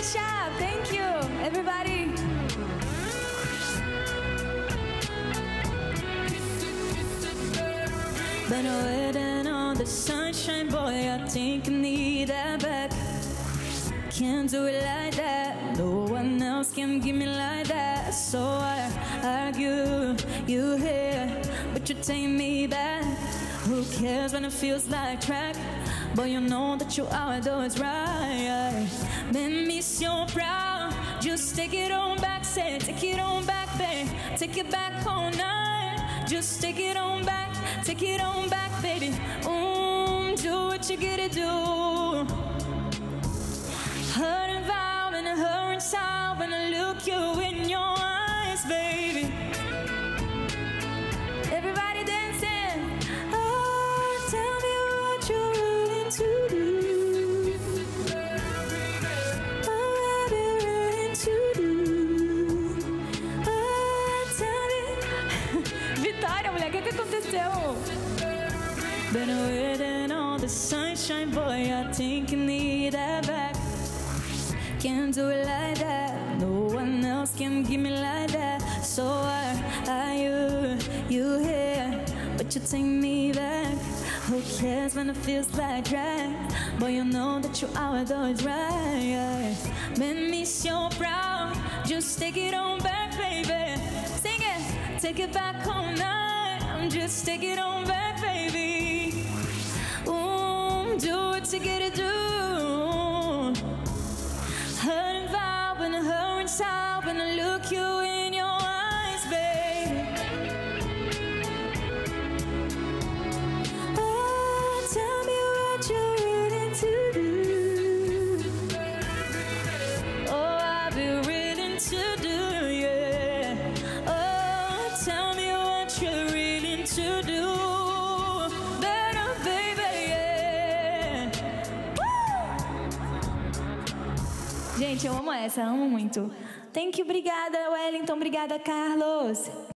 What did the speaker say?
Alicia, thank you, everybody. Been waiting on the sunshine, boy, I think I need that back. Can't do it like that, no one else can give me like that. So I argue, you here, but you take me back. Who cares when it feels like track? But you know that you always right. Make me so proud, just take it on back, say take it on back, babe. Take it back all night, just take it on back, take it on back, baby. Do what you gotta do. Hurt and vibe and her inside when I look you in your eyes, baby. Everybody dancing. Oh, tell me what you're willing to do. What you're willing to do. Oh, tell me. Vitória, mulher, o que aconteceu? Been waiting on the sunshine, boy, I think you need that back. Can't do it like that, no one else can give me like that. So you here, but you take me back. Who cares when it feels like drag? But you know that you always right. Make me so proud, just take it on back, baby. Sing it, take it back all night. Just take it on back, baby. Do what you gotta do. Hurt and vibe when I hurt inside when I look you in your eyes, baby. Oh, tell me what you're willing to do. Oh, I'll be willing to do, yeah. Oh, tell me what you're willing to do. Better, baby, yeah. Gente, eu amo essa, amo muito. Thank you, obrigada, Wellington, obrigada, Carlos.